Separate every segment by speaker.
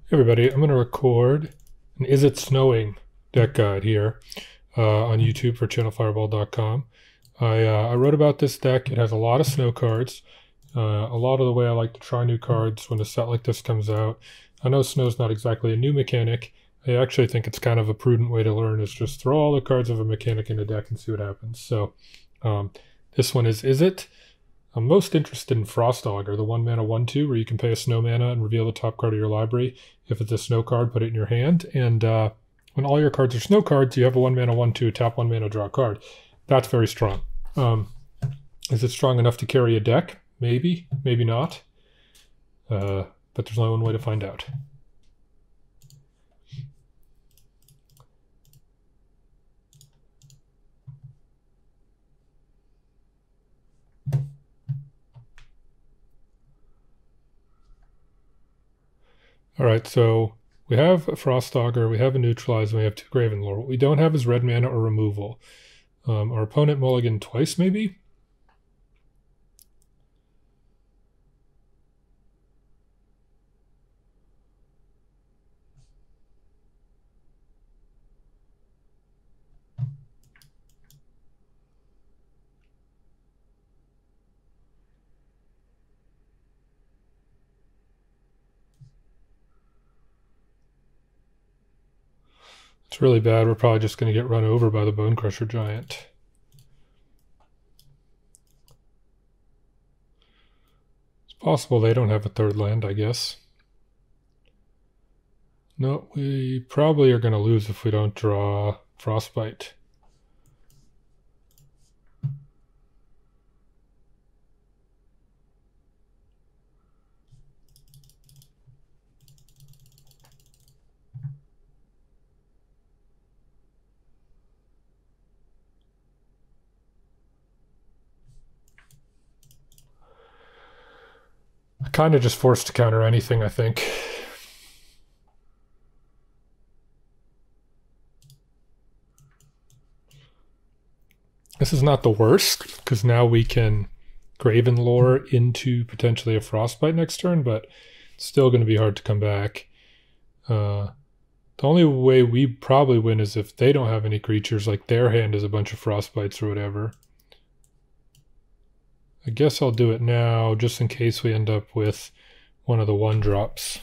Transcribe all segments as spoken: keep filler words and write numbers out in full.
Speaker 1: Hey everybody, I'm going to record an Is It Snowing deck guide here uh, on YouTube for channel fireball dot com. I, uh, I wrote about this deck. It has a lot of snow cards. Uh, a lot of the way I like to try new cards when a set like this comes out. I know snow's not exactly a new mechanic. I actually think it's kind of a prudent way to learn is just throw all the cards of a mechanic in a deck and see what happens. So um, this one is Is It? I'm most interested in Frost Augur, the one mana one two, where you can pay a snow mana and reveal the top card of your library. If it's a snow card, put it in your hand. And uh, when all your cards are snow cards, you have a one mana one two, tap one mana, draw a card. That's very strong. Um, is it strong enough to carry a deck? Maybe, maybe not. Uh, but there's only one way to find out. All right, so we have a Frost Augur, we have a Neutralize, and we have two Gravenlore. What we don't have is red mana or removal. Um, our opponent mulliganed twice, maybe? It's really bad. We're probably just going to get run over by the Bonecrusher Giant. It's possible they don't have a third land, I guess. No, we probably are going to lose if we don't draw Frostbite. Kind of just forced to counter anything, I think. This is not the worst, because now we can Gravenlore into potentially a Frostbite next turn, but it's still going to be hard to come back. Uh, the only way we probably win is if they don't have any creatures, like their hand is a bunch of Frostbites or whatever. I guess I'll do it now, just in case we end up with one of the one-drops.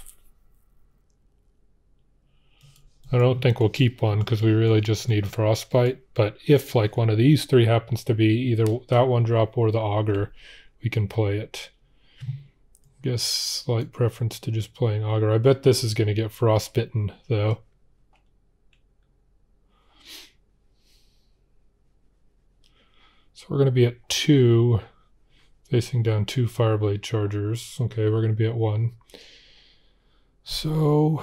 Speaker 1: I don't think we'll keep one, because we really just need Frostbite, but if like one of these three happens to be either that one-drop or the Augur, we can play it. Guess slight preference to just playing Augur. I bet this is going to get frostbitten, though. So we're going to be at two. Facing down two Fireblade Chargers. Okay, we're going to be at one. So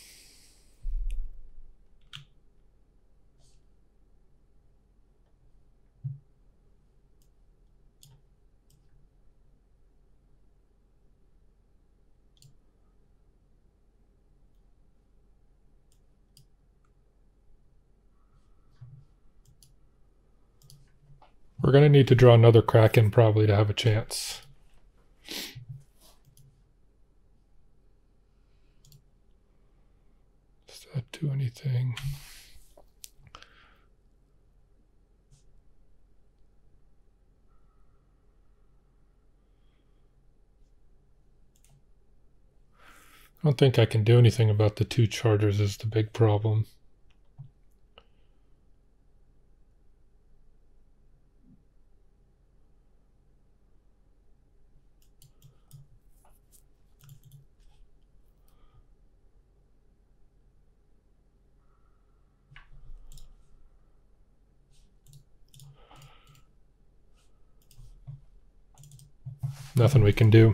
Speaker 1: we're going to need to draw another Kraken probably to have a chance. Does that do anything? I don't think I can do anything about the two Chargers is the big problem. Nothing we can do.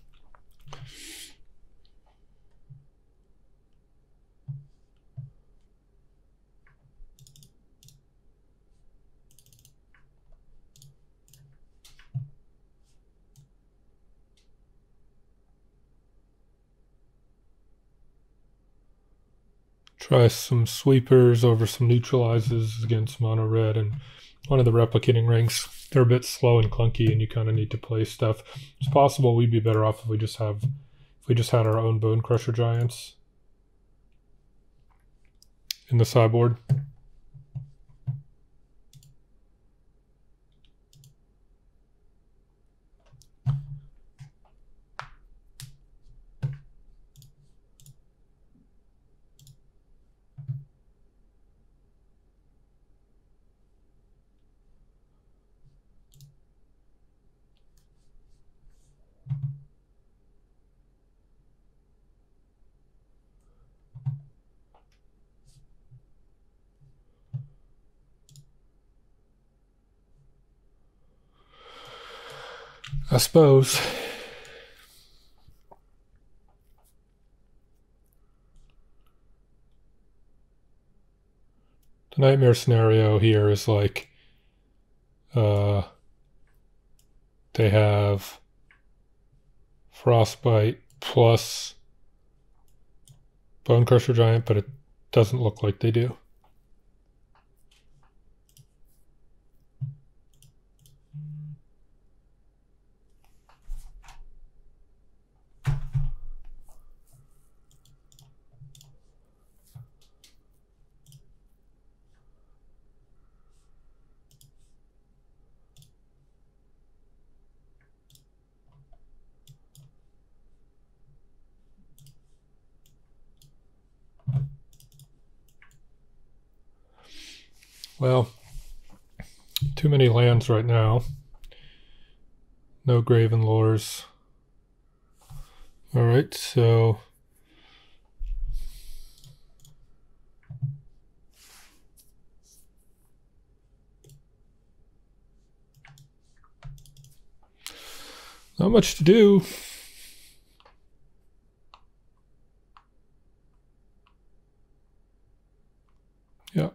Speaker 1: Try some sweepers over some neutralizes against mono red and one of the replicating rings. They're a bit slow and clunky, and you kind of need to play stuff. It's possible we'd be better off if we just have if we just had our own Bonecrusher Giants. in the sideboard. I suppose. The nightmare scenario here is like uh, they have Frostbite plus Bone Crusher Giant, but it doesn't look like they do. Well, too many lands right now. No Graven Lores. All right, so not much to do. Yeah.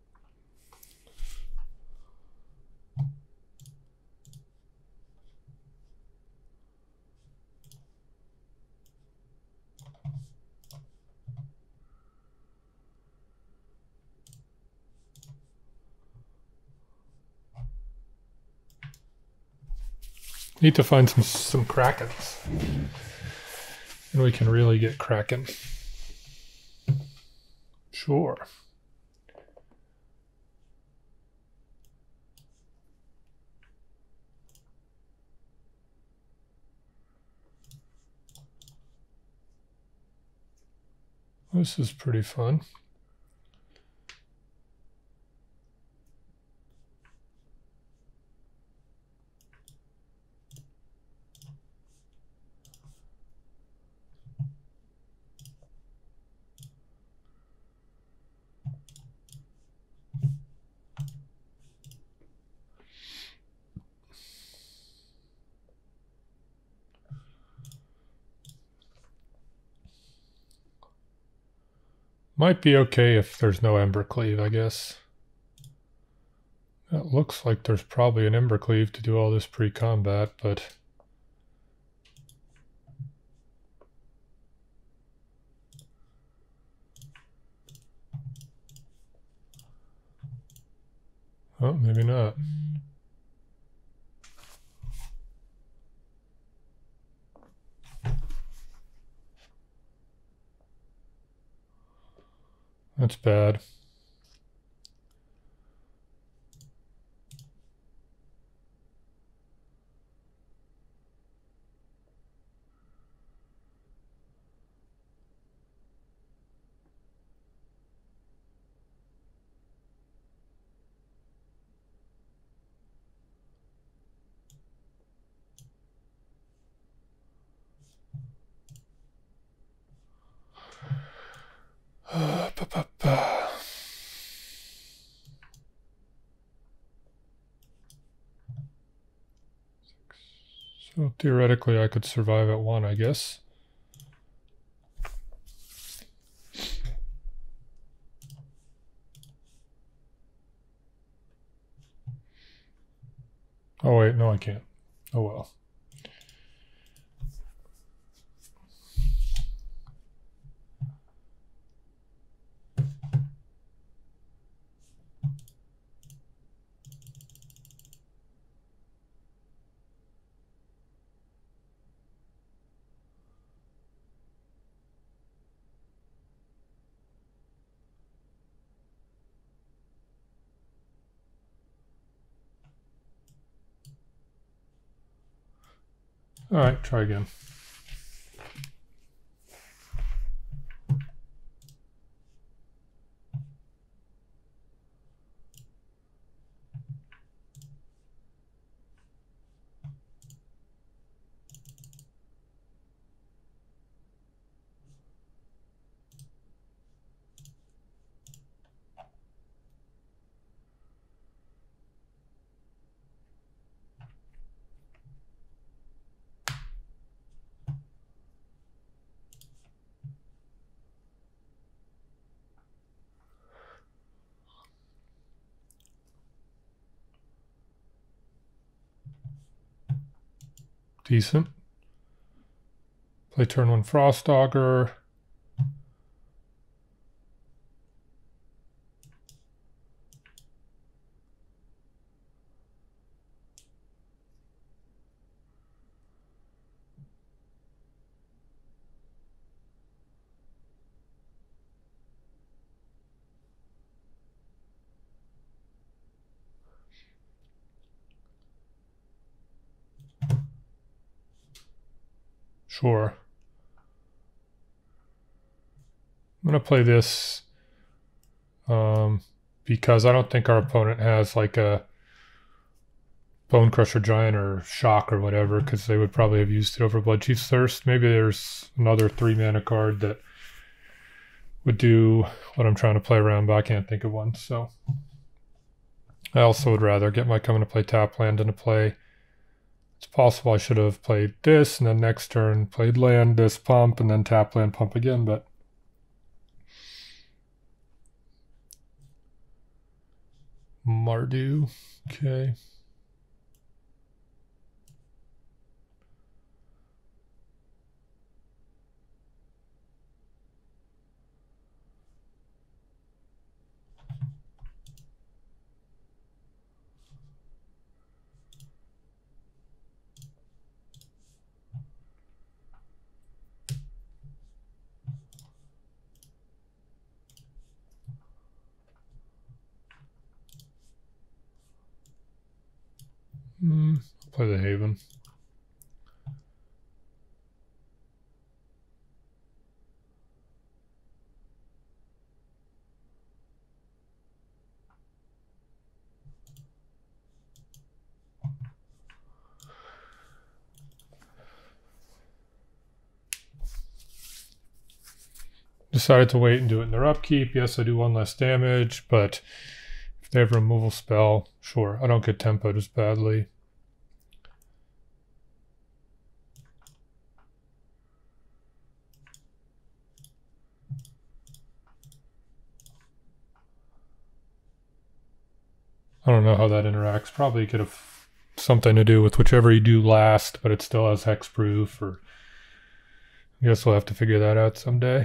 Speaker 1: Need to find some some Krakens. And we can really get Kraken. Sure. This is pretty fun. Might be okay if there's no Embercleave, I guess. It looks like there's probably an Embercleave to do all this pre-combat, but oh, maybe not. That's bad. Uh, ba, ba, ba. So theoretically I could survive at one, I guess. Oh wait, no I can't. Oh well. All right, try again. Decent. Play turn one Frostaugur. Sure. I'm going to play this um, because I don't think our opponent has like a Bone Crusher Giant or Shock or whatever, because they would probably have used it over Bloodchief's Thirst. Maybe there's another three mana card that would do what I'm trying to play around, but I can't think of one. So I also would rather get my coming to play tap land into play. It's possible I should have played this and then next turn played land, this pump, and then tap land, pump again, but Mardu, okay. Hmm, play the Haven. Decided to wait and do it in their upkeep. Yes, I do one less damage, but if they have a removal spell, sure. I don't get tempoed as badly. I don't know how that interacts. Probably could have something to do with whichever you do last, but it still has hexproof, or I guess we'll have to figure that out someday.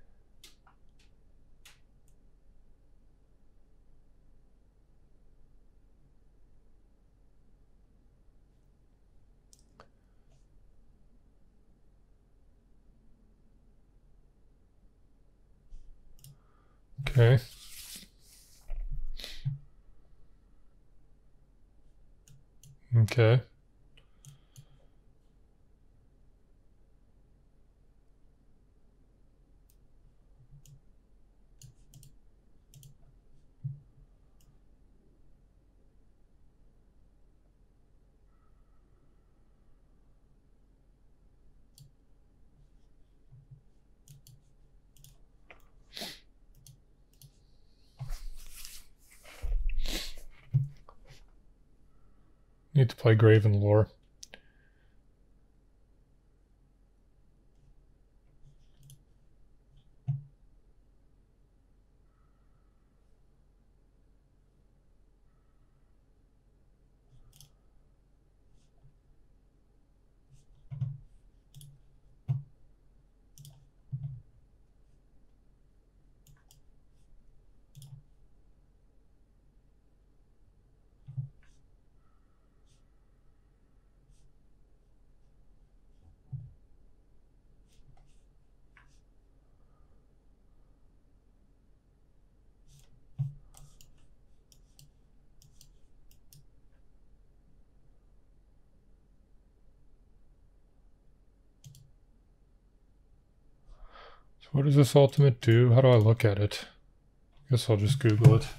Speaker 1: Okay. Okay. Need to play Graven Lore. what does this ultimate do? How do I look at it? I guess I'll just Google it.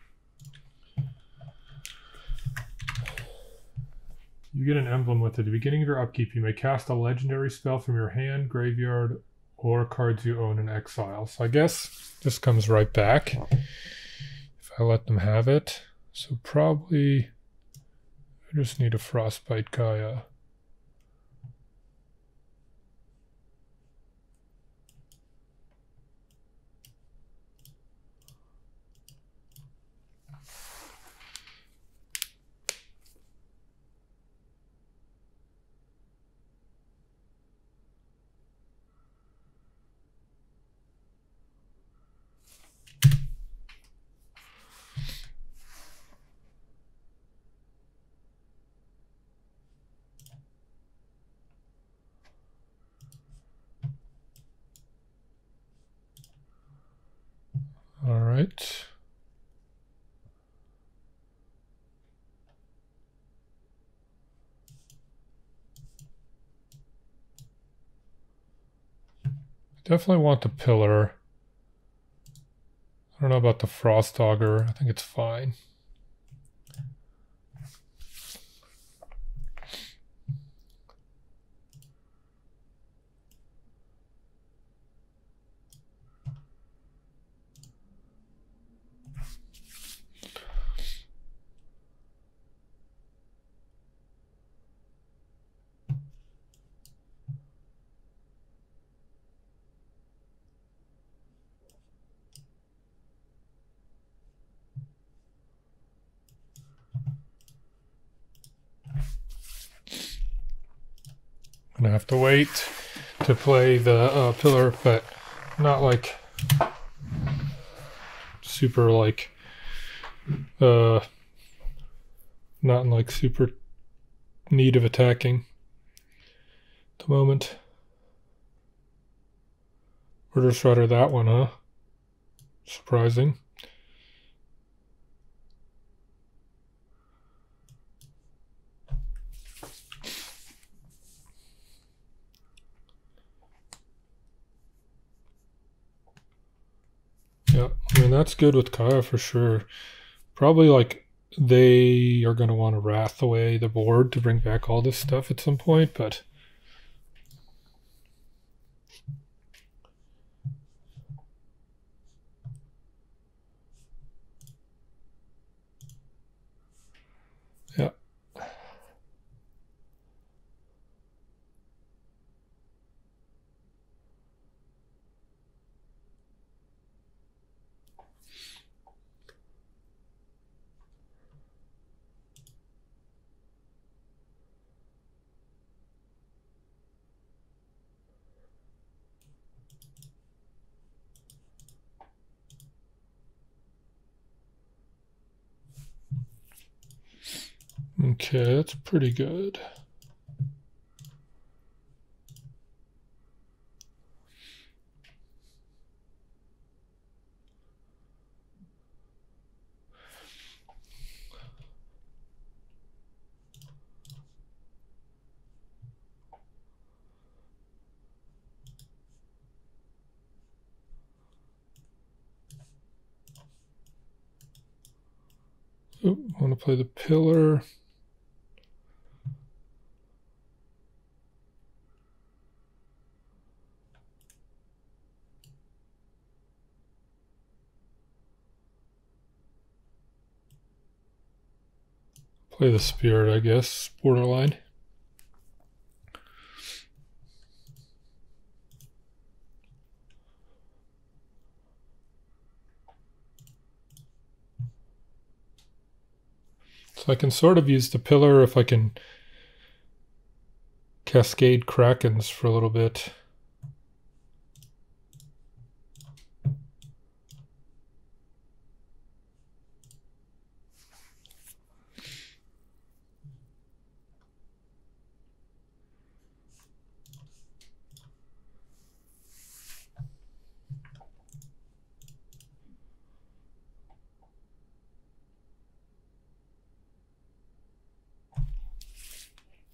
Speaker 1: You get an emblem with it. At the beginning of your upkeep, you may cast a legendary spell from your hand, graveyard, or cards you own in exile. So I guess this comes right back if I let them have it. So probably I just need a Frostbite Gaia. All right. Definitely want the pillar. I don't know about the Frost Augur. I think it's fine. I'm gonna have to wait to play the uh, pillar, but not like super like uh not in like super need of attacking at the moment. Order Shredder, that one, huh? Surprising. Yeah, I mean, that's good with Kaya for sure. Probably like they are going to want to wrath away the board to bring back all this stuff at some point, but yeah. Okay, that's pretty good. Oh, I want to play the pillar. Play the Spirit, I guess, borderline. So I can sort of use the pillar if I can cascade Krakens for a little bit.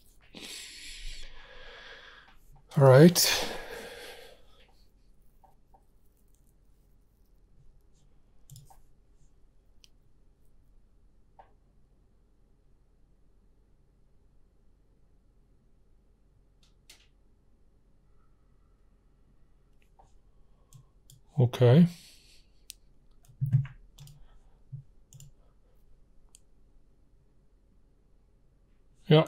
Speaker 1: All right. Okay. Yeah.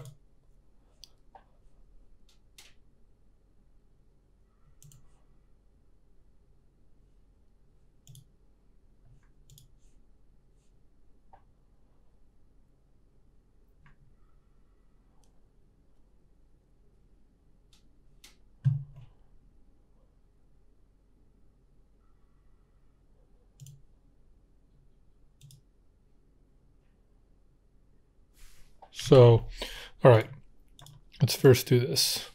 Speaker 1: So, all right, let's first do this.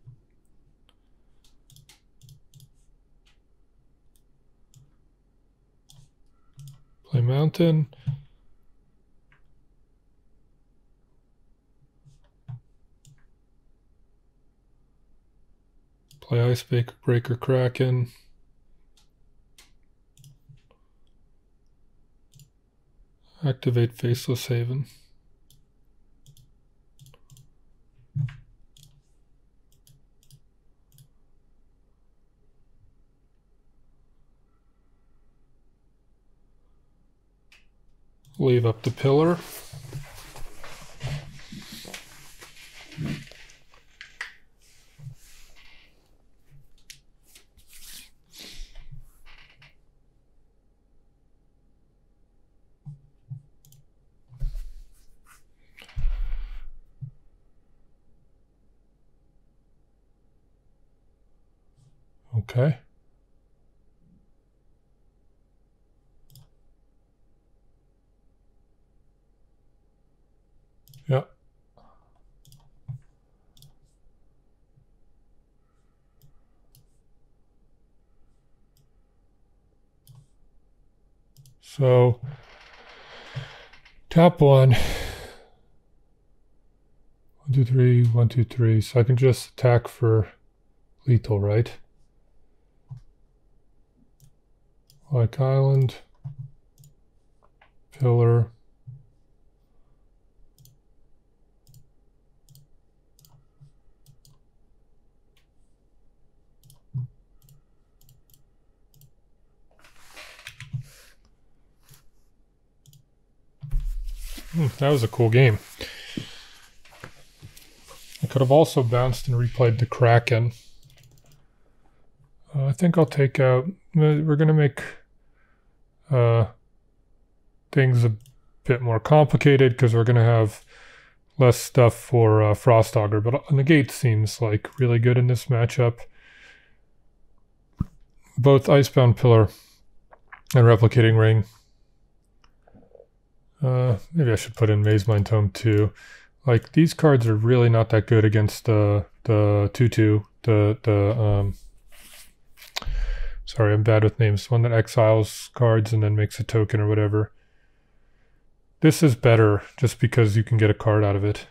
Speaker 1: Play mountain. Play Icebreaker Kraken. Activate Faceless Haven. Leave up the pillar. Okay. Yeah. So, top one. One, two, three, one, two, three. So I can just attack for lethal, right? Like Island. Pillar. Hmm, that was a cool game. I could have also bounced and replayed the Kraken. Uh, I think I'll take out... We're going to make uh, things a bit more complicated because we're going to have less stuff for uh, Frostaugur. But Negate seems like really good in this matchup. Both Icebound Pillar and Replicating Ring. Uh, maybe I should put in Mazemind Tome too. Like, these cards are really not that good against the the two two, the the um sorry, I'm bad with names. One that exiles cards and then makes a token or whatever. This is better just because you can get a card out of it.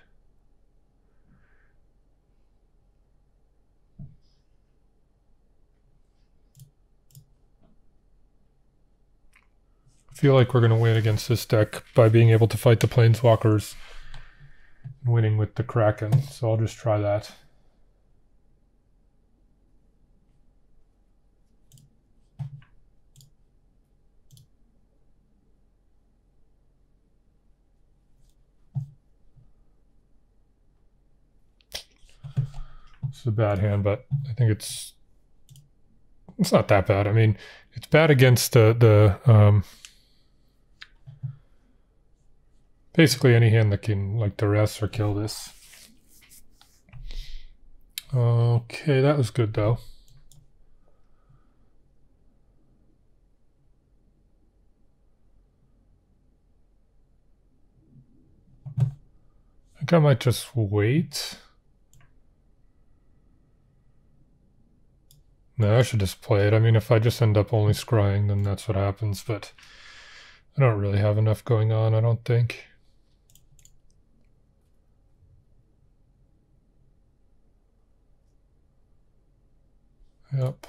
Speaker 1: I feel like we're going to win against this deck by being able to fight the Planeswalkers and winning with the Kraken, so I'll just try that. It's a bad hand, but I think it's it's not that bad. I mean, it's bad against the the um, basically any hand that can like duress or kill this. Okay, that was good though. I think I might just wait. No, I should just play it. I mean, if I just end up only scrying, then that's what happens, but I don't really have enough going on, I don't think. Yep.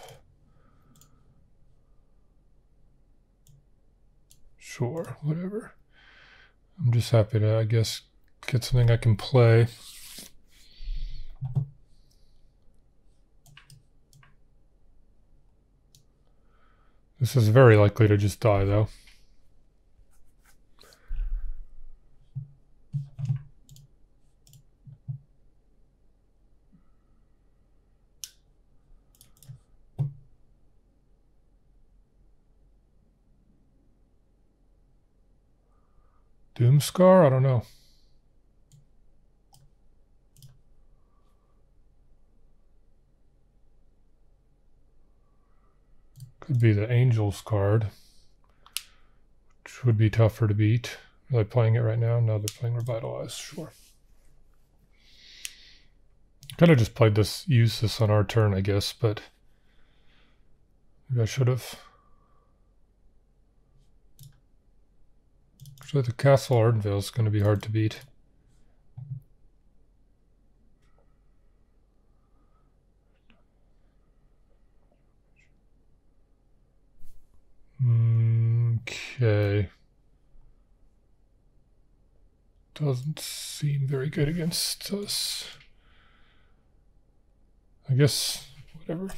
Speaker 1: Sure, whatever. I'm just happy to, I guess, get something I can play. This is very likely to just die, though. Doomscar? I don't know. Could be the Angels card, which would be tougher to beat. Are they playing it right now? No, they're playing Revitalize, sure. Could have just played this, used this on our turn, I guess, but maybe I should have. Actually, the Castle Ardenvale is going to be hard to beat. Okay. Doesn't seem very good against us. I guess, whatever.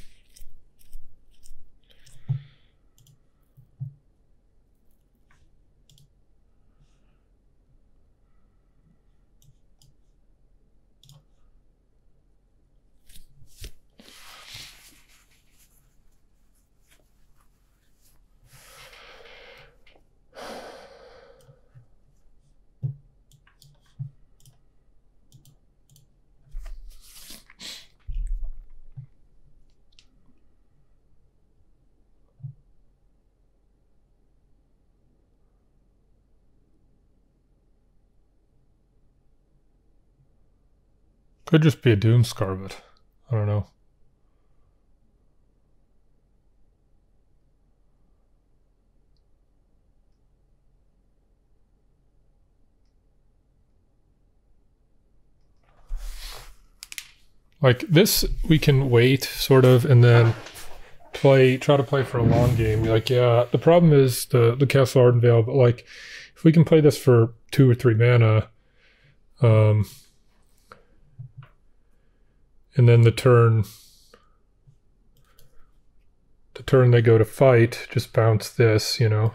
Speaker 1: Could just be a Doomscar, but I don't know. Like this, we can wait, sort of, and then play, try to play for a long game. Like, yeah, the problem is the, the Castle Ardenvale, but like, if we can play this for two or three mana, um, and then the turn, the turn they go to fight, just bounce this, you know.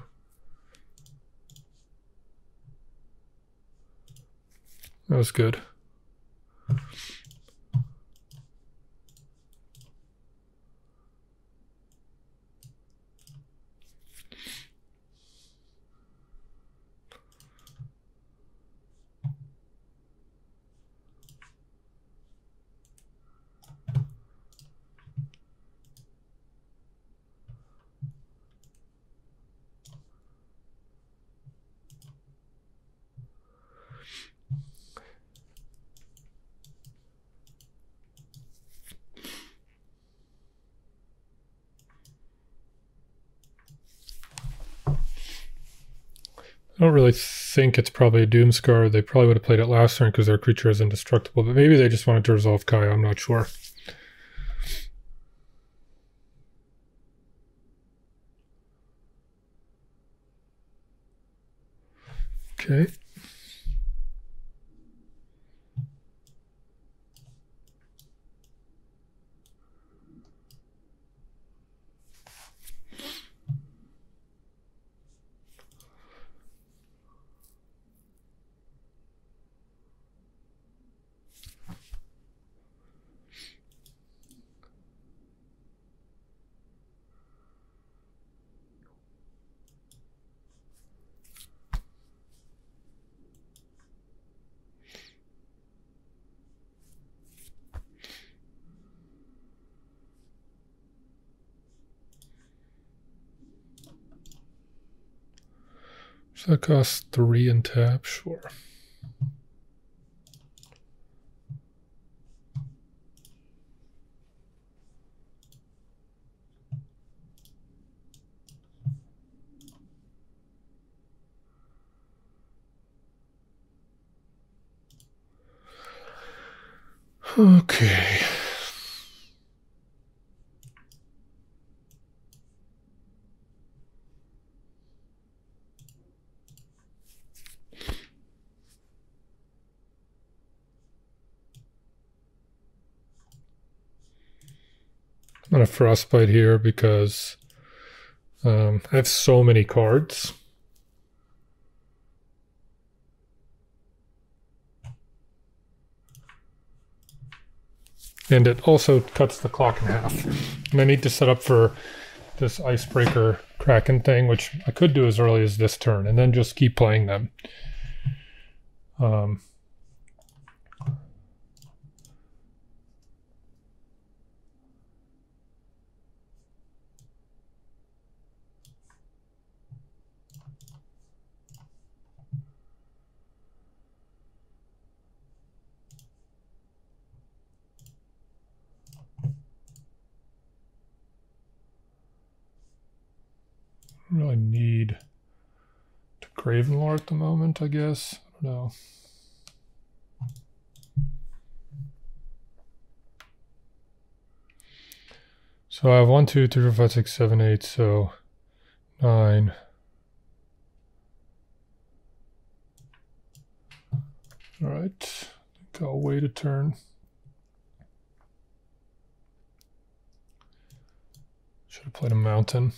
Speaker 1: That was good. I don't really think it's probably a Doomscar. They probably would have played it last turn because their creature is indestructible, but maybe they just wanted to resolve Kaya. I'm not sure. Okay. So that costs three and tap, sure. Okay. I'm going to Frostbite here because Um, I have so many cards. And it also cuts the clock in half. And I need to set up for this Icebreaker Kraken thing, which I could do as early as this turn, and then just keep playing them. Um, really need to Gravenlore at the moment, I guess. I don't know. So I have one, two, three, four, five, six, seven, eight, so nine. All right, I think I'll wait a turn. Should have played a mountain.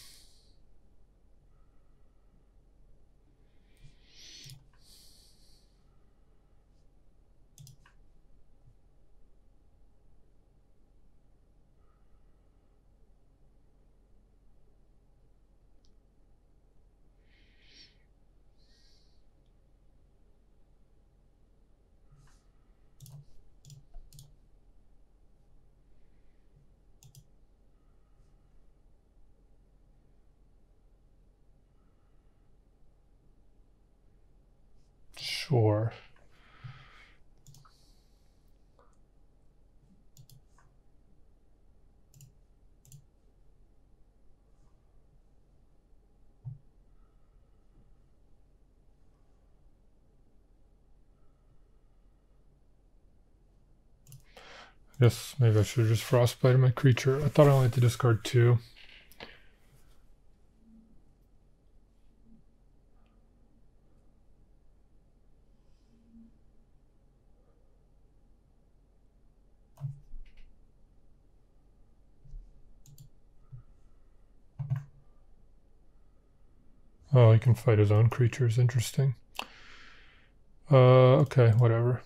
Speaker 1: Sure. I guess maybe I should have just frostbited my creature. I thought I only had to discard two. Oh, he can fight his own creatures. Interesting. Uh, okay, whatever.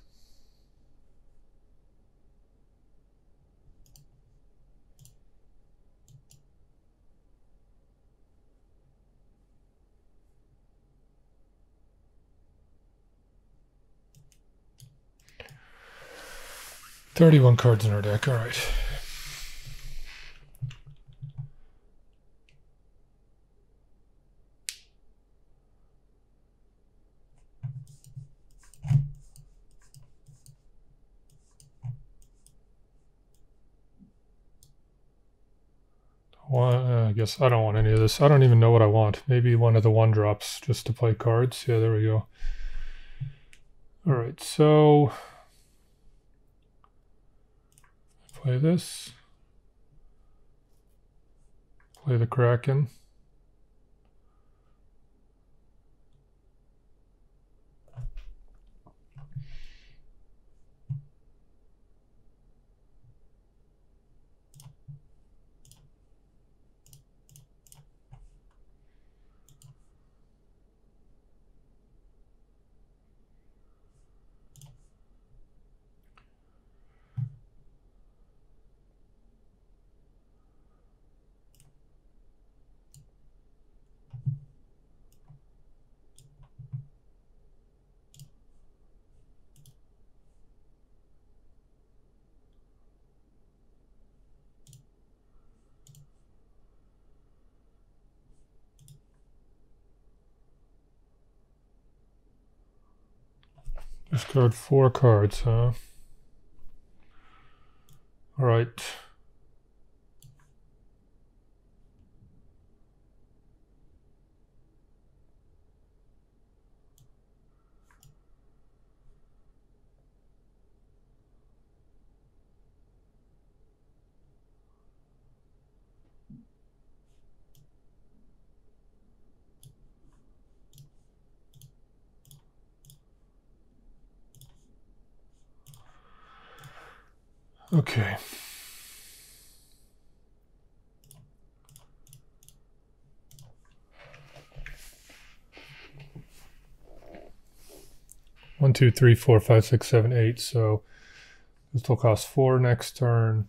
Speaker 1: thirty-one cards in our deck. All right. One, uh, I guess I don't want any of this. I don't even know what I want. Maybe one of the one drops just to play cards. Yeah, there we go. All right, so play this. Play the Kraken. Discard four cards, huh? All right. Okay. one, two, three, four, five, six, seven, eight. So this will cost four next turn.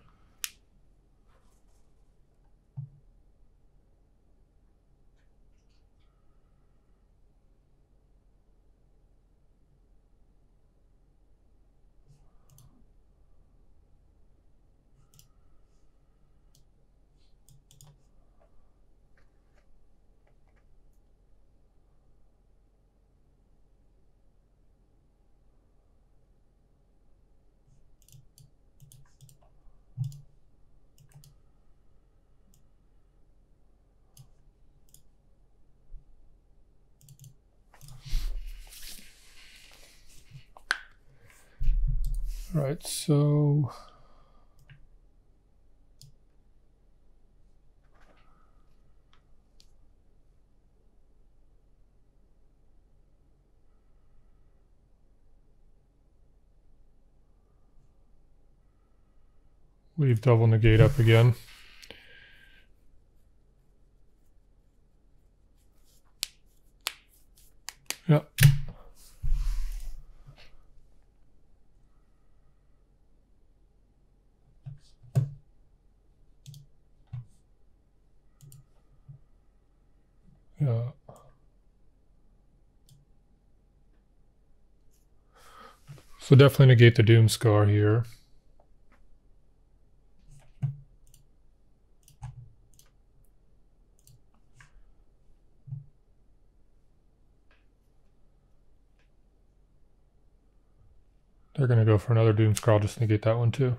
Speaker 1: All right, so leave double negate up again. Yep. Yeah. So definitely negate the Doom Scar here. They're going to go for another Doom Scar. I'll just negate that one too.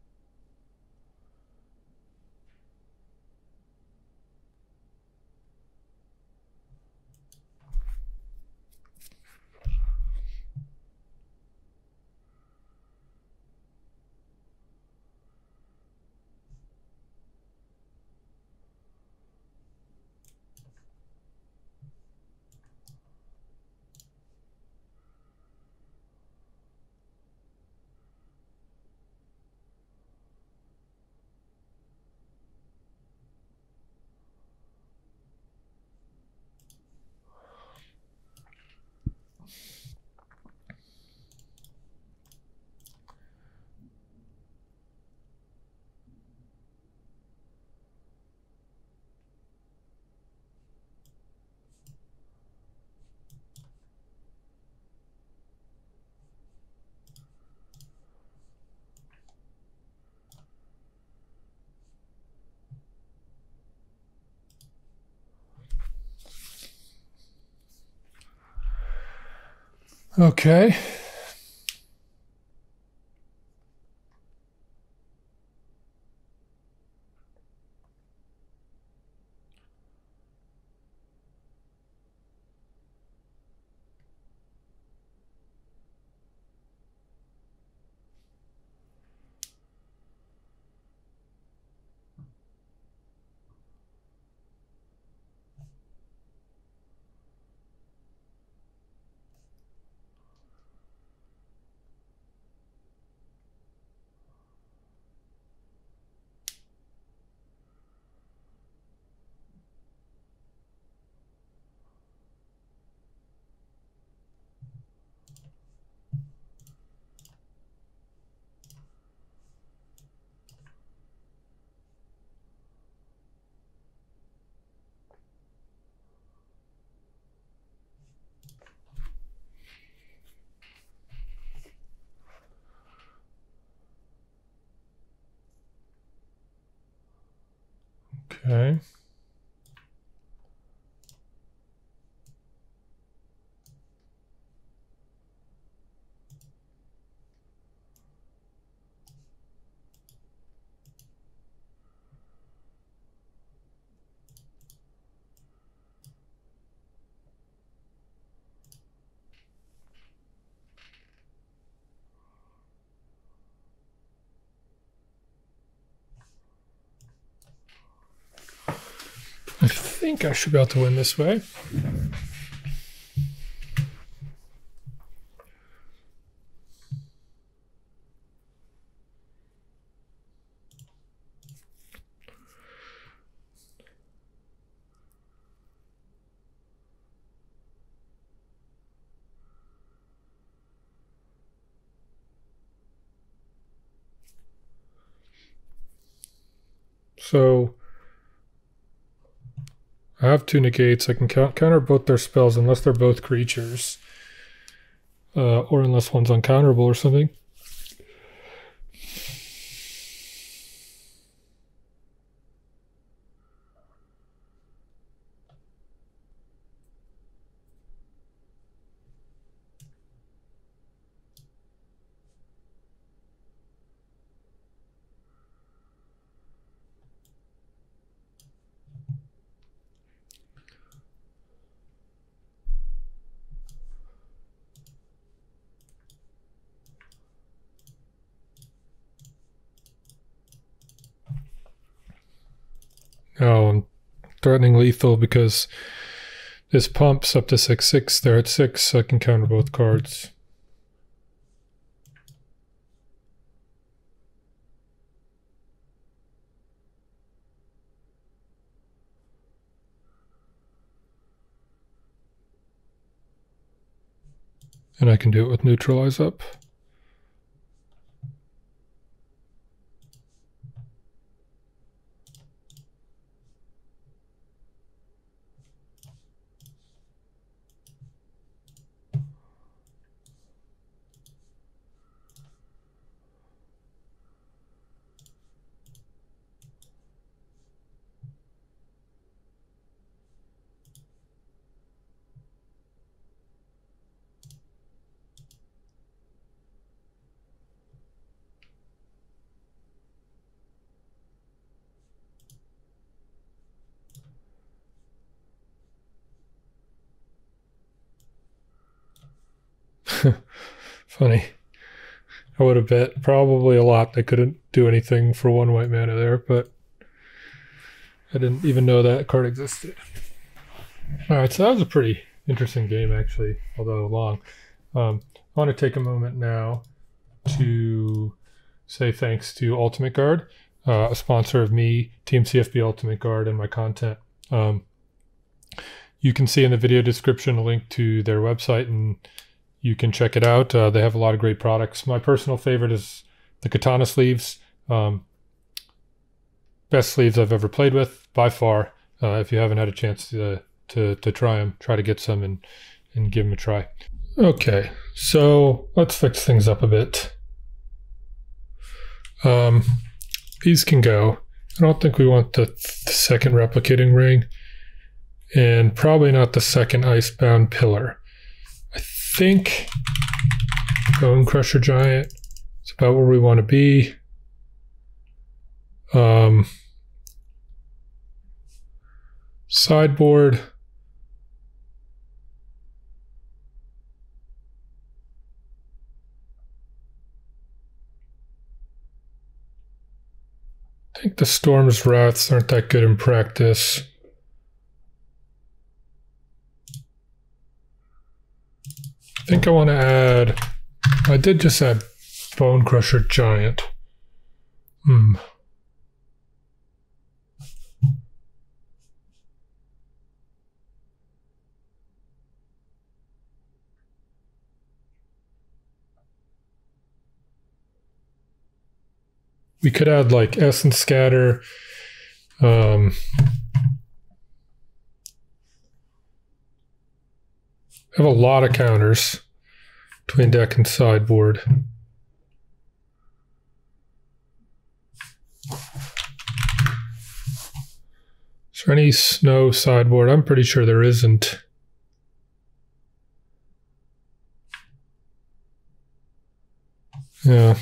Speaker 1: Okay. Okay. I think I should be able to win this way. So I have two negates. I can count, counter both their spells unless they're both creatures. Uh, or unless one's uncounterable or something. Oh, I'm threatening lethal because this pumps up to six six. They're at six, so I can counter both cards. And I can do it with neutralize up. Funny. I would have bet probably a lot they couldn't do anything for one white mana there, but I didn't even know that card existed. Alright, so that was a pretty interesting game actually, although long. Um, I want to take a moment now to say thanks to Ultimate Guard, uh, a sponsor of me, Team C F B Ultimate Guard, and my content. Um, you can see in the video description a link to their website and you can check it out. Uh, they have a lot of great products. My personal favorite is the Katana sleeves. Um, best sleeves I've ever played with, by far. Uh, if you haven't had a chance to, to, to try them, try to get some and, and give them a try. Okay, so let's fix things up a bit. Um, these can go. I don't think we want the, the second replicating ring, and probably not the second Icebound Pillar. I think Bone Crusher Giant is about where we want to be. Um, sideboard. I think the Storm's Wraths aren't that good in practice. I think I want to add, I did just add Bone Crusher Giant. Hmm. We could add like Essence Scatter. Um, have a lot of counters between deck and sideboard. Is there any snow sideboard? I'm pretty sure there isn't. Yeah.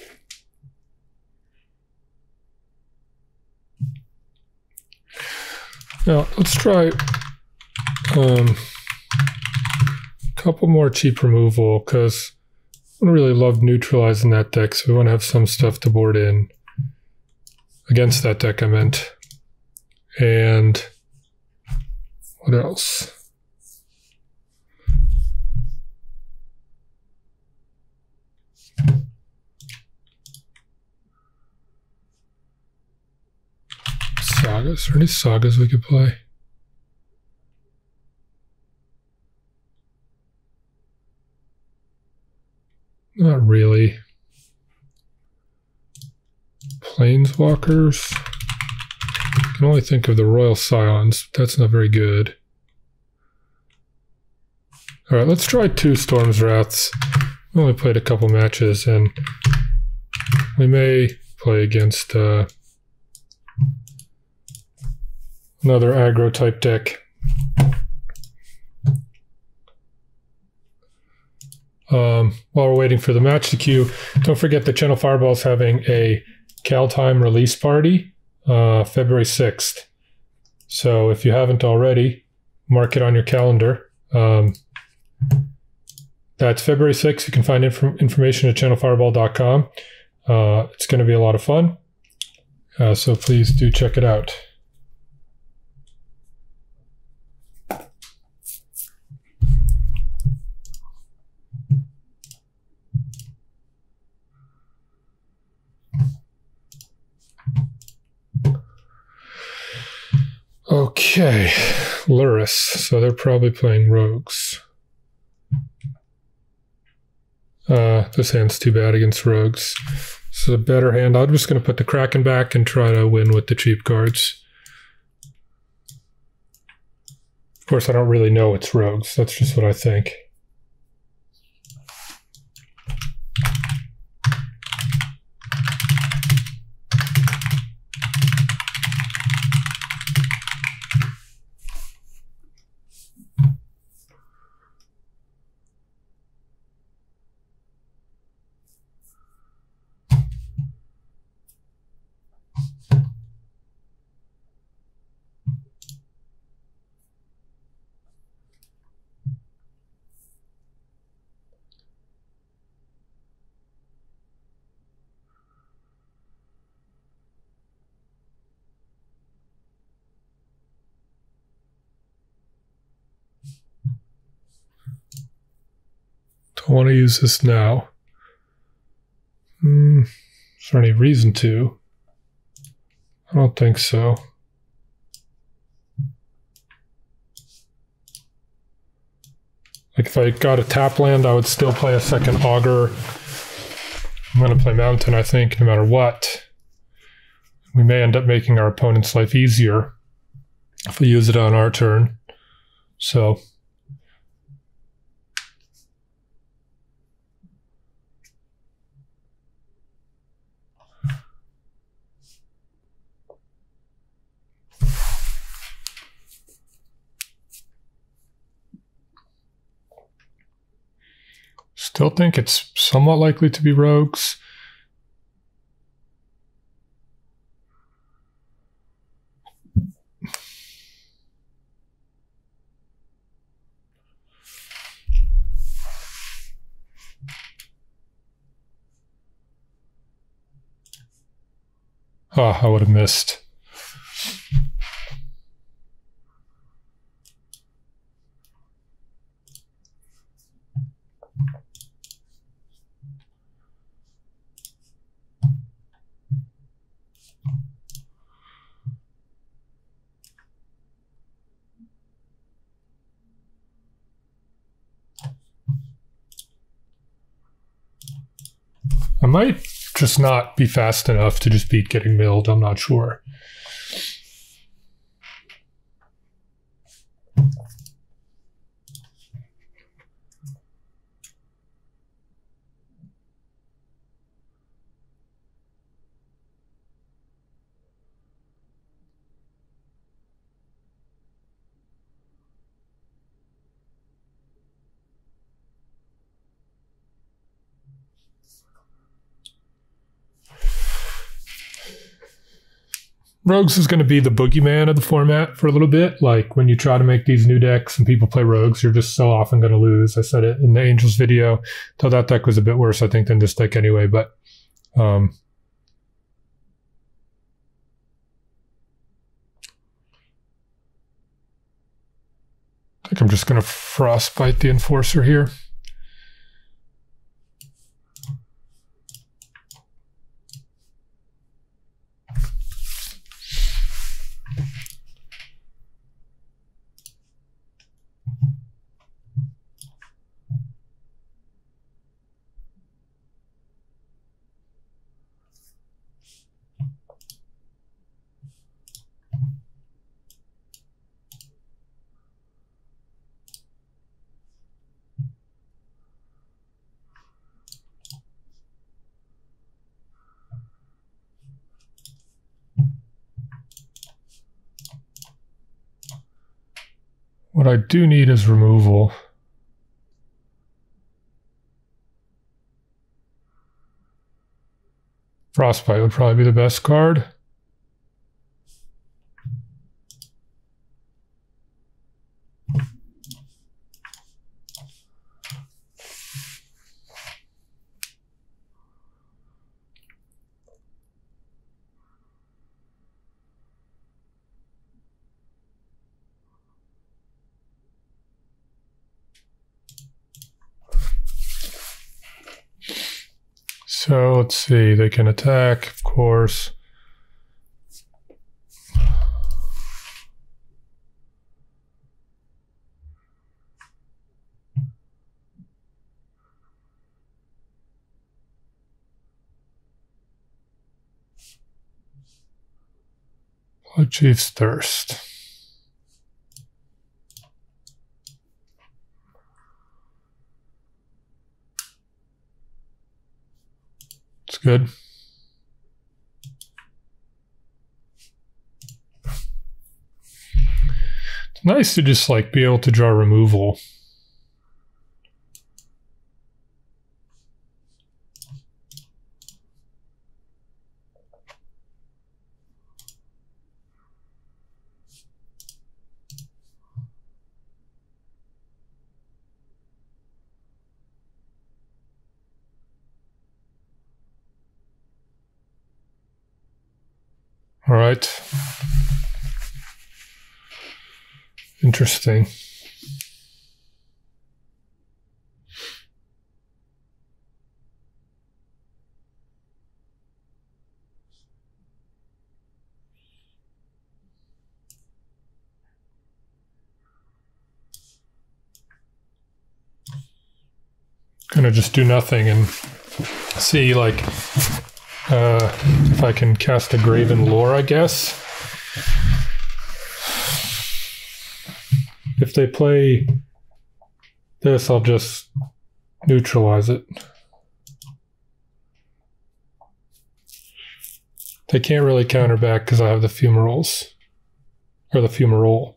Speaker 1: Now, let's try um, a couple more cheap removal, because I really love neutralizing that deck, so we want to have some stuff to board in. Against that deck, I meant. And what else? Sagas? Are there any sagas we could play? Not really. Planeswalkers. I can only think of the Royal Scions. That's not very good. All right, let's try two Storm's Wraths. We only played a couple matches, and we may play against uh, another aggro type deck. Um, while we're waiting for the match to queue, don't forget that Channel Fireball is having a Kaldheim release party uh, February sixth. So if you haven't already, mark it on your calendar. Um, that's February sixth. You can find inf information at channel fireball dot com. Uh, it's going to be a lot of fun. Uh, so please do check it out. Okay, Lurrus. So they're probably playing rogues. Uh, this hand's too bad against rogues. This is a better hand. I'm just going to put the Kraken back and try to win with the cheap cards. Of course, I don't really know it's rogues. That's just what I think. I want to use this now. Hmm, is there any reason to? I don't think so. Like if I got a tap land, I would still play a second Augur. I'm going to play Mountain, I think, no matter what. We may end up making our opponent's life easier if we use it on our turn. So... Still think it's somewhat likely to be rogues. Ah, oh, I would have missed. I might just not be fast enough to just beat getting milled. I'm not sure. Rogues is going to be the boogeyman of the format for a little bit. Like when you try to make these new decks and people play rogues, you're just so often going to lose. I said it in the Angels video, though that deck was a bit worse, I think, than this deck anyway. But um, I think I'm just going to Frostbite the Enforcer here. What I do need is removal. Frostbite would probably be the best card. So let's see, they can attack, of course. Bloodchief's Thirst. It's good. It's nice to just like be able to draw removal. All right. Interesting. Gonna just do nothing and see like uh, if I can cast a Graven Lore, I guess. If they play this, I'll just neutralize it. They can't really counter back because I have the Fumaroles. Or the Fumarole.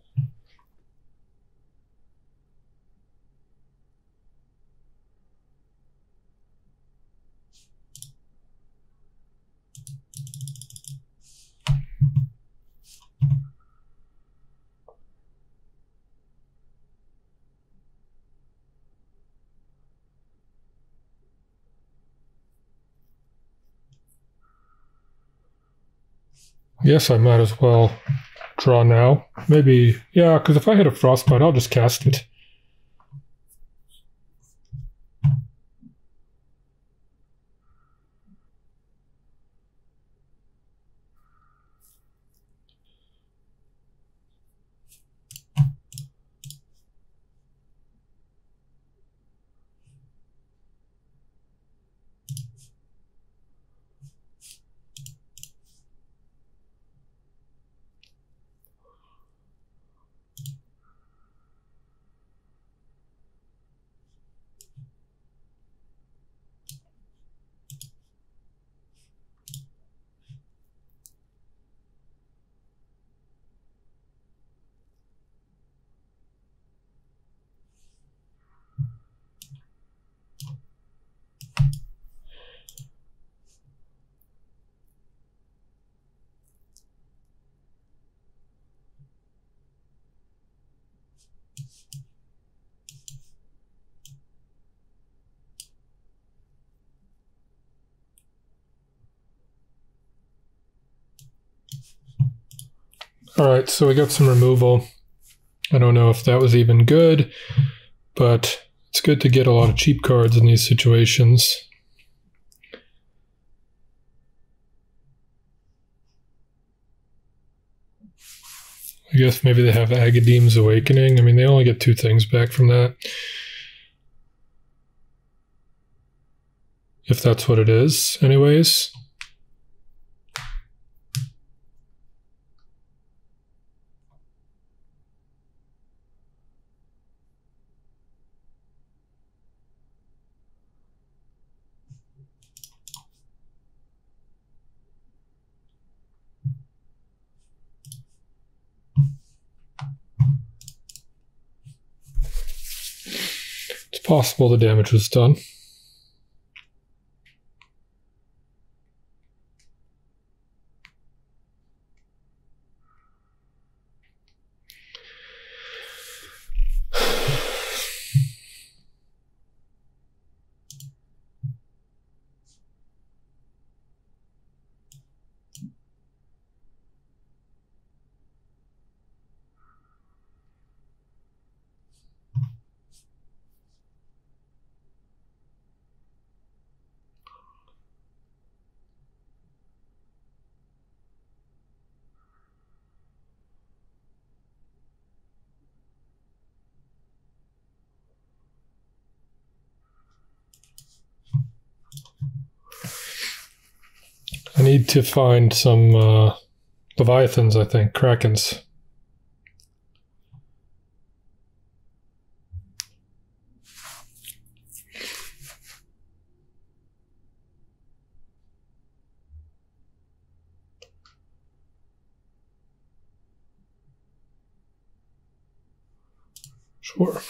Speaker 1: Yes, I might as well draw now. Maybe, yeah, because if I hit a Frostbite, I'll just cast it. All right, so we got some removal. I don't know if that was even good, but it's good to get a lot of cheap cards in these situations. I guess maybe they have Agadeem's Awakening. I mean, they only get two things back from that. If that's what it is, anyways. possible the damage was done. I need to find some uh, Leviathans, I think, Krakens. Sure.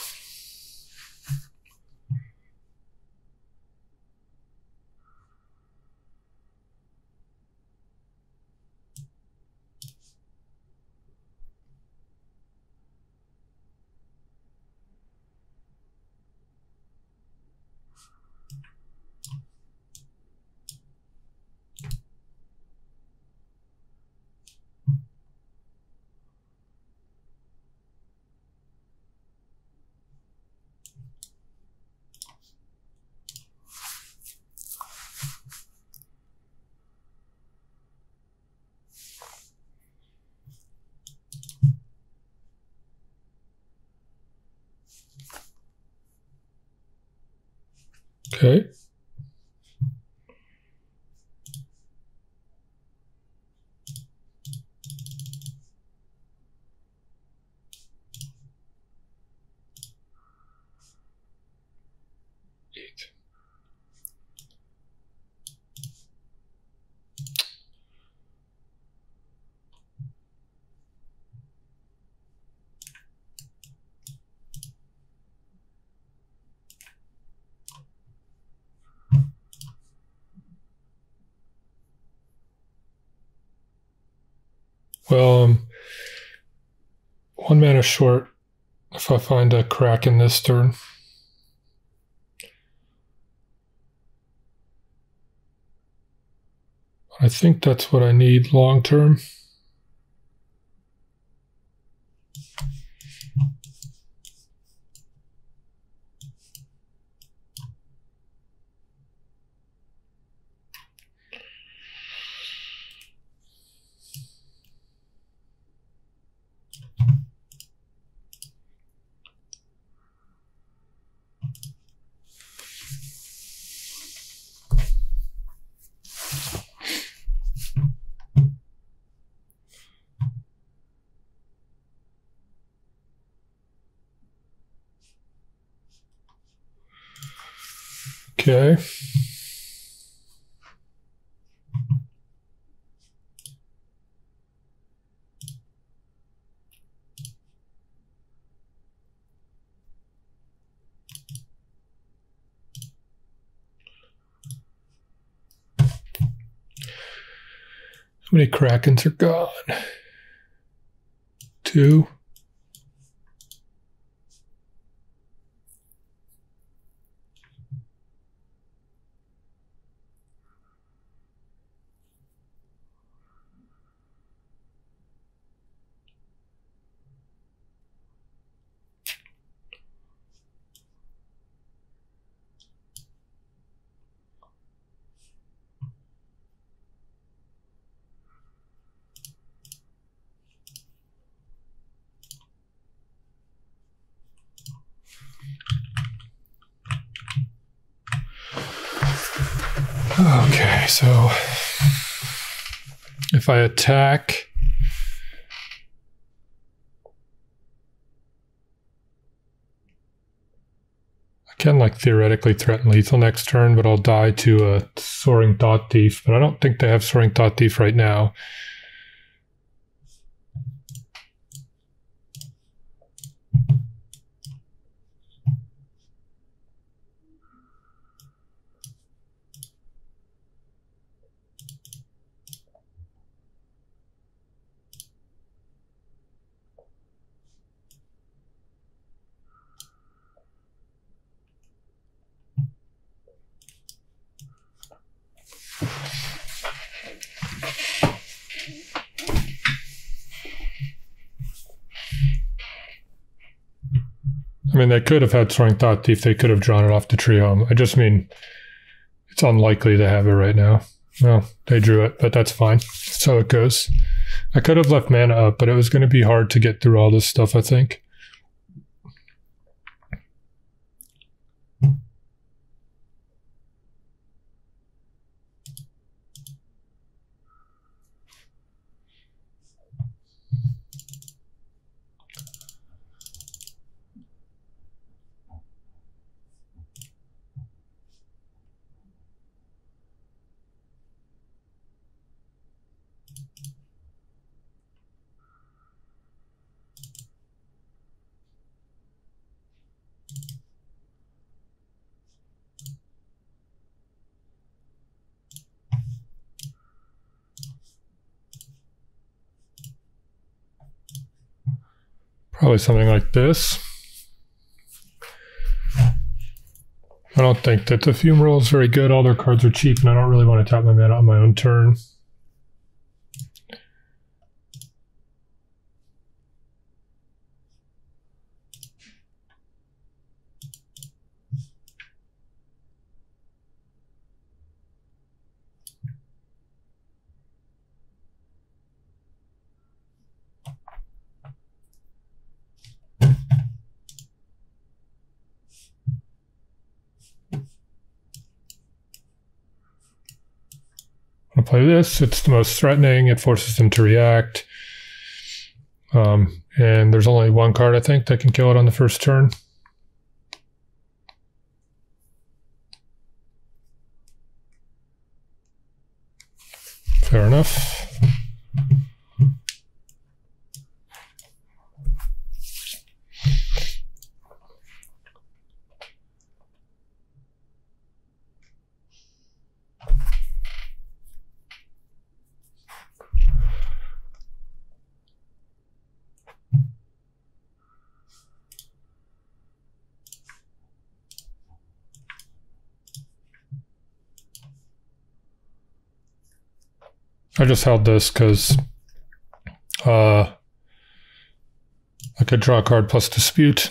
Speaker 1: Okay. Eight. Well, um, one mana short if I find a Kraken this turn. I think that's what I need long term. Okay. How many Krakens are gone? Two. Okay, so if I attack, I can like theoretically threaten lethal next turn, but I'll die to a Soaring Thought Thief. But I don't think they have Soaring Thought Thief right now. mean, they could have had Soaring Thought Thief. They could have drawn it off the tree home. I just mean it's unlikely to have it right now. Well, they drew it, but that's fine. So it goes. I could have left mana up, but it was going to be hard to get through all this stuff, I think. Probably something like this. I don't think that the Fumarole is very good. All their cards are cheap, and I don't really want to tap my mana on my own turn. I'll play this. It's the most threatening. It forces them to react. Um, and there's only one card, I think, that can kill it on the first turn. Fair enough. I just held this because uh, I could draw a card plus dispute.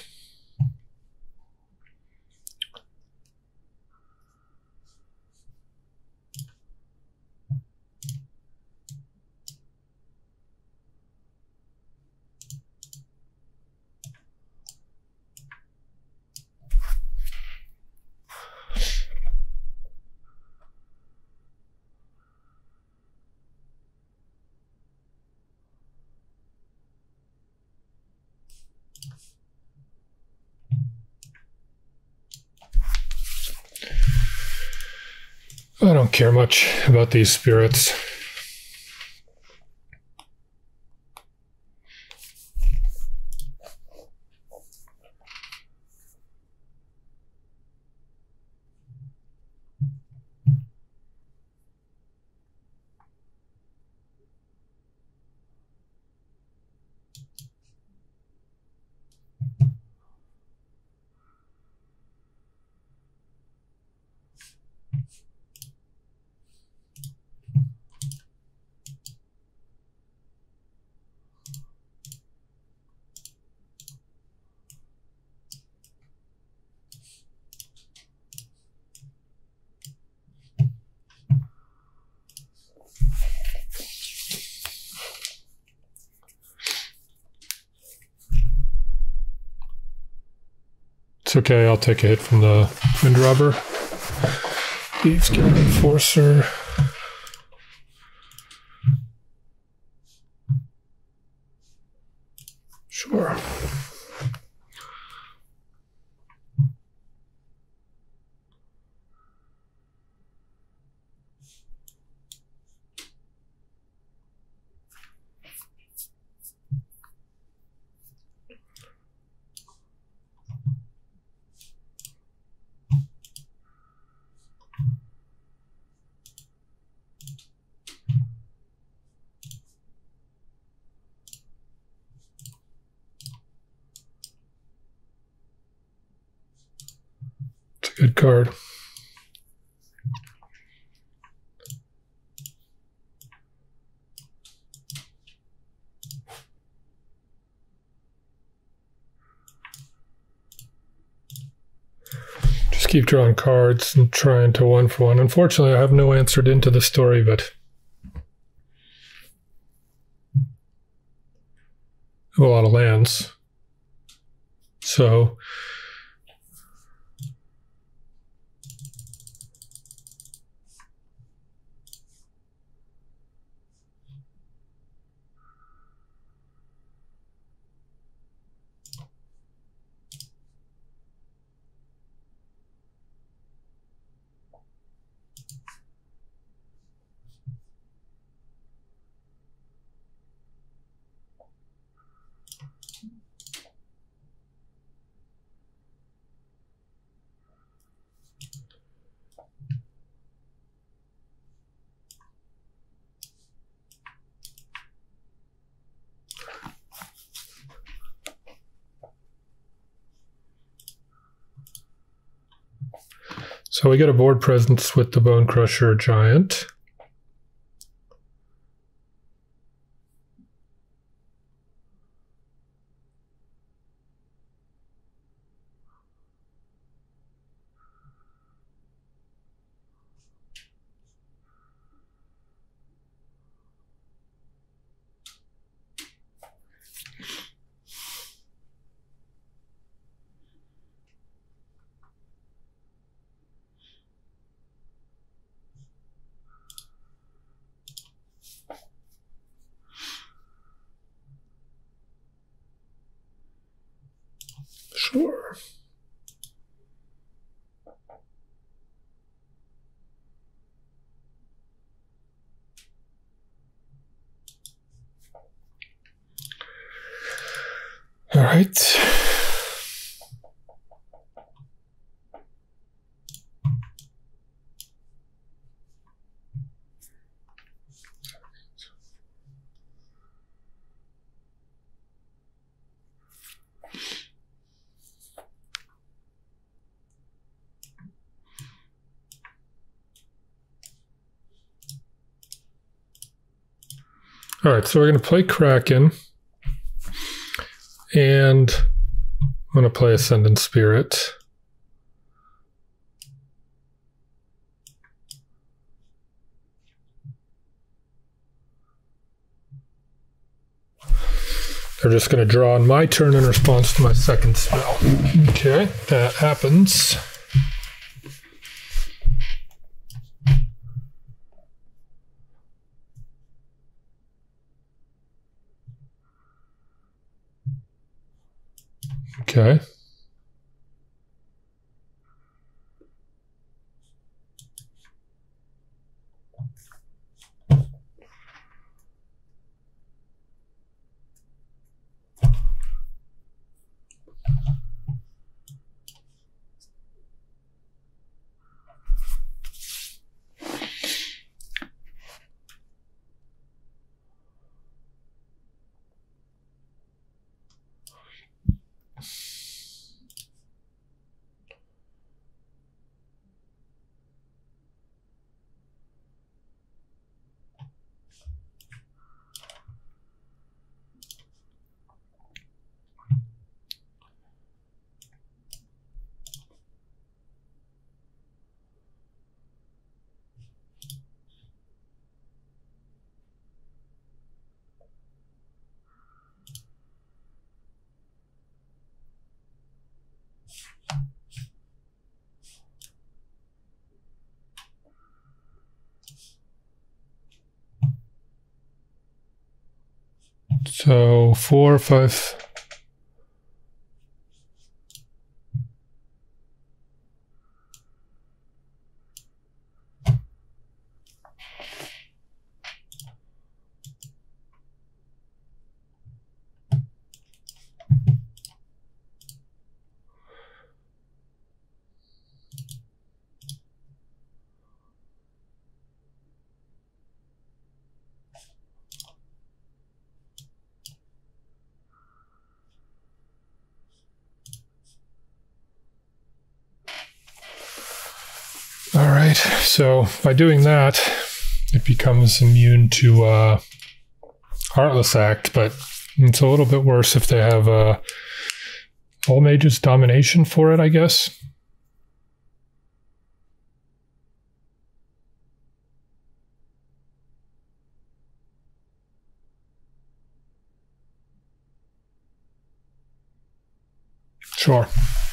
Speaker 1: I don't care much about these spirits. It's okay, I'll take a hit from the Wind Robber. Thieves get an Enforcer. Sure. Good card. just keep drawing cards and trying to one for one. Unfortunately, I have no answered into the story, but I have a lot of lands. So So we get a board presence with the Bone Crusher Giant. Sure. All right. All right, so we're going to play Kraken, and I'm going to play Ascendant Spirit. They're just going to draw on my turn in response to my second spell. Okay, that happens. Okay. So four, five. All right, so by doing that, it becomes immune to uh, Heartless Act, but it's a little bit worse if they have uh, All Mage's Domination for it, I guess. Sure.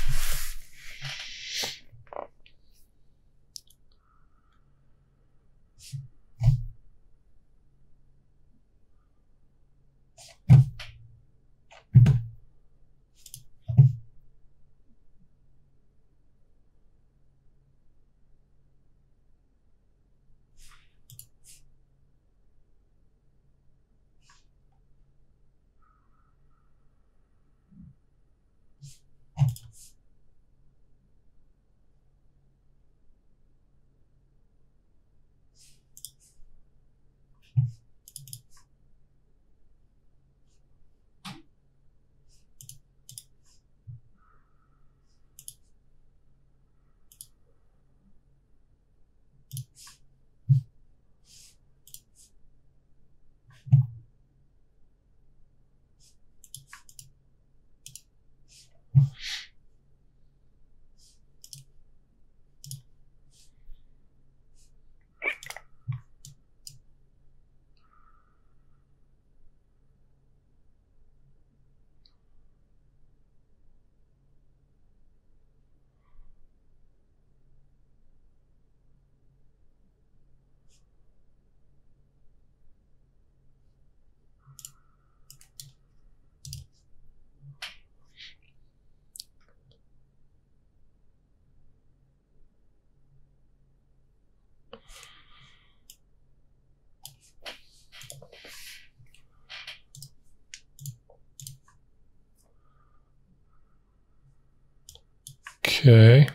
Speaker 1: Okay.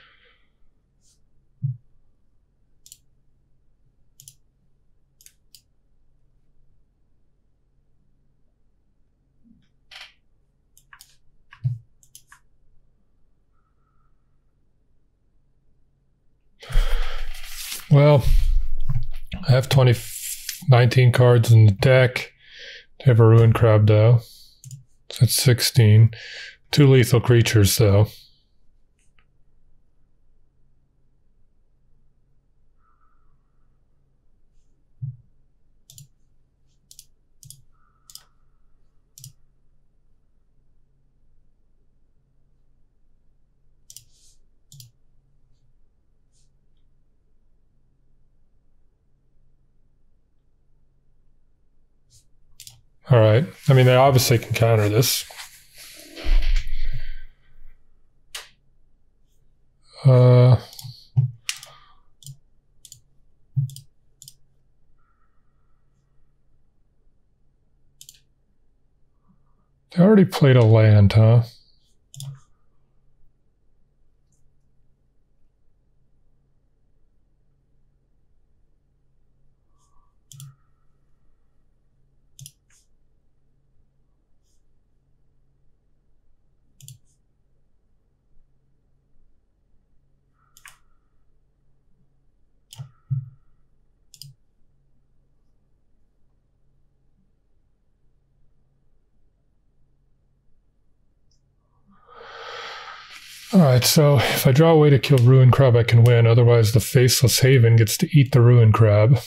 Speaker 1: Well, I have twenty, nineteen cards in the deck. I have a Ruin Crab, though. So that's sixteen. Two lethal creatures, though. All right. I mean, they obviously can counter this. Uh, they already played a land, huh? All right, so if I draw a way to kill Ruin Crab, I can win. Otherwise, the Faceless Haven gets to eat the Ruin Crab.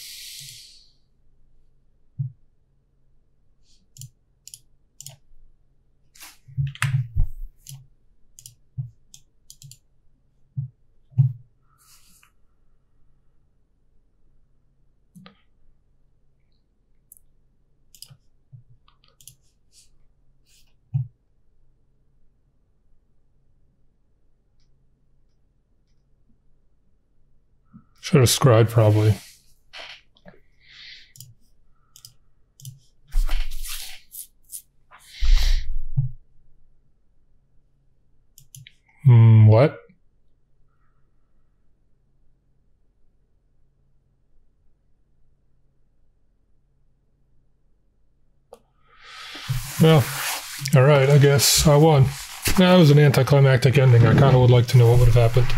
Speaker 1: Should have scryed, probably. Hmm, what? Well, all right, I guess I won. That was an anticlimactic ending. I kind of would like to know what would have happened.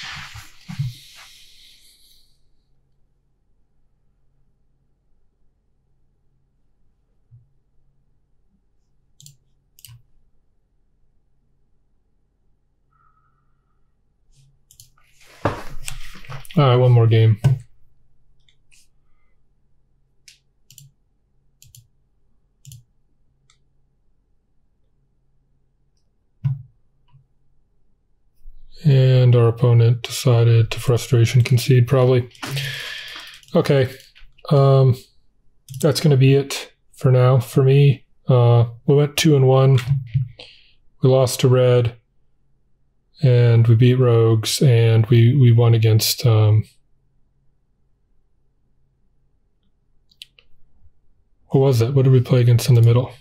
Speaker 1: All right, one more game. And our opponent decided to frustration concede, probably. Okay. Um, that's going to be it for now for me. Uh, we went two and one. We lost to red. And we beat rogues. And we, we won against... Um, what was it? What did we play against in the middle?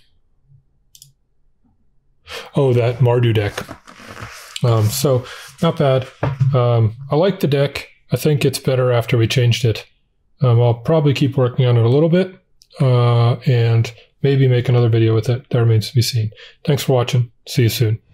Speaker 1: Oh, that Mardu deck. Um, so, not bad. Um, I like the deck. I think it's better after we changed it. Um, I'll probably keep working on it a little bit uh, and maybe make another video with it. That remains to be seen. Thanks for watching. See you soon.